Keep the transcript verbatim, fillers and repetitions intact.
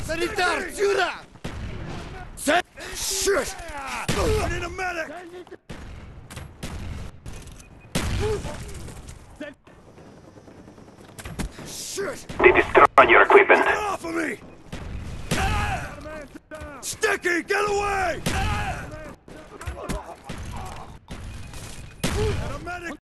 Санитар, сюда! Shit! I need a medic! Shit! They destroyed your equipment. Get off of me! Sticky, get away!